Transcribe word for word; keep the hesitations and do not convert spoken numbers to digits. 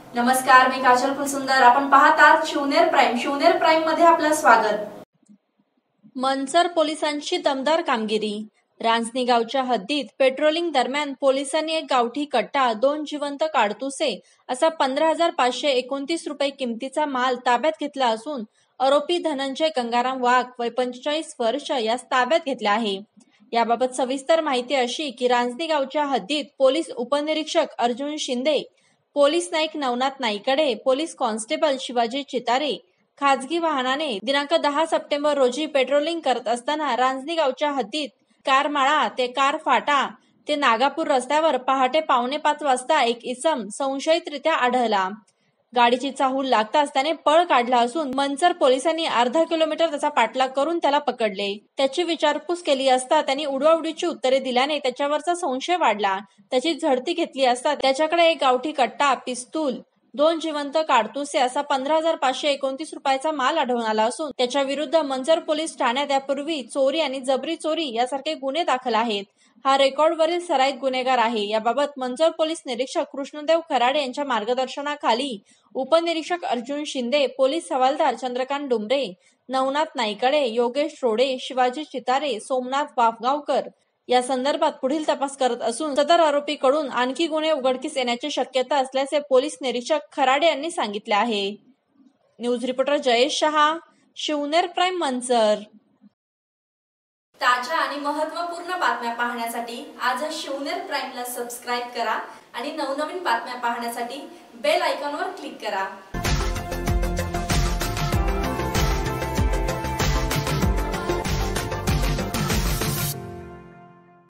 नमस्कार, मी काजल फुलसुंदर। आपण पाहत आहात शिवनेर प्राईम। शिवनेर प्राईम मध्ये आपलं स्वागत। मनसर पोलिसांची दमदार कामगिरी। रांजणी गावच्या हद्दीत पेट्रोलिंग दरम्यान पोलिसांनी एक गावठी कट्टा, दोन जिवंत काडतुसे असा पंधरा हजार पाचशे एकोणतीस रुपये किमतीचा माल ताब्यात घेतला असून आरोपी धनंजय गंगाराम वाघ वय पंचेचाळीस वर्ष यास ताब्यात घेतले आहे। याबाबत सविस्तर माहिती अशी की रांजणी गावच्या हद्दीत पोलीस उपनिरीक्षक Arjun Shinde, police Naik Navnath Naikade, police constable Shivaji Chitare खाजगी वाहनाने दिनांक दहा सप्टेंबर रोजी पेट्रोलिंग करत असताना रांजणी गावच्या हद्दीत कारमाळा ते कार फाटा ते नागापूर रस्त्यावर पहाटे पावणे पाच वाजता एक इसम संशयितरित्या आढळला। गाडीची चाहूल लागताच त्याने पळ काढला असून मनसर पोलिसांनी अर्धा किलोमीटर त्याचा पाठलाग करून त्याला पकडले। त्याची विचारपूस केली असता त्यांनी उडवाउडवीची उत्तरे दिल्याने त्याच्यावरचा संशय वाढला। त्याची झडती घेतली असता त्याच्याकडे एक गावठी कट्टा, पिस्तूल, दोन जिवंत काडतुसे असा पंधरा हजार पाचशे एकोणतीस रुपयाचा माल आढळून आला असून त्याच्या विरुद्ध मनसर पोलीस ठाण्यात यापूर्वी चोरी आणि जबरी चोरी यासारखे गुन्हे दाखल आहेत। हा रेकॉर्डवरील सराईत गुन्हेगार आहे। याबाबत मनसर पोलीस निरीक्षक कृष्णदेव खराडे यांच्या मार्गदर्शनाखाली उपनिरीक्षक अर्जुन शिंदे, पोलीस हवालदार चंद्रकांत डुमरे, नवनाथ नाईकडे, योगेश रोडे, शिवाजी चितारे, सोमनाथ वाफगावकर या संदर्भात पुढील तपास करत असून सदर आरोपीकडून आणखी गुन्हे उघडकीस येण्याची शक्यता असल्याचे पोलीस निरीक्षक खराडे यांनी सांगितले आहे। News reporter Jayesh Shah, Shivner prime, Mansar. ताज्या आणि महत्त्वपूर्ण बातम्या पाहण्यासाठी आजच शिवनेर प्राईमला सबस्क्राईब करा आणि नवनवीन बातम्या पाहण्यासाठी बेल आयकॉनवर क्लिक करा।